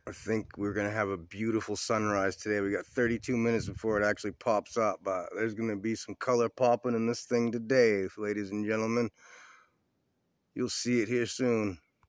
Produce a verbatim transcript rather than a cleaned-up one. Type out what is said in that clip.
I think we're going to have a beautiful sunrise today. We got thirty-two minutes before it actually pops up, but there's going to be some color popping in this thing today, ladies and gentlemen. You'll see it here soon.